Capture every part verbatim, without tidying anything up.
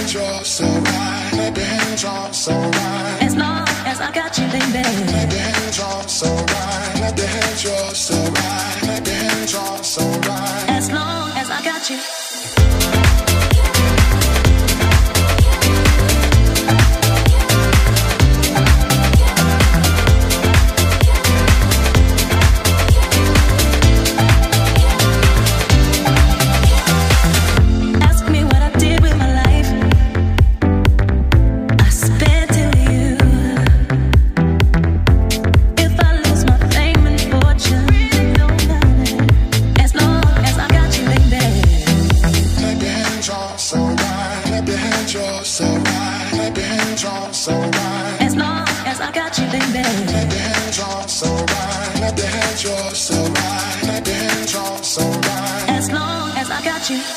bend, you're so right. Let me bend, you're so right. As long as I got you, baby. Let me bend, you're so right. Let me bend, you're so right. Let me bend, you're so right. As long as I got you. As long as I got you, baby. Let me bend, you're so right. Let me bend, you're so right. Let me bend, you're so right. As long as I got you.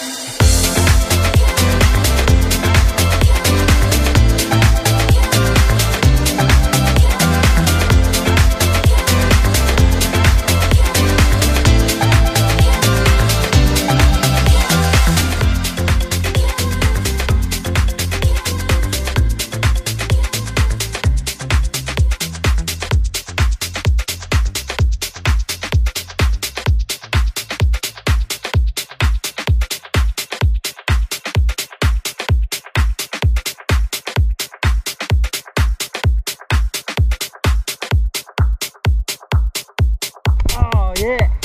Yeah.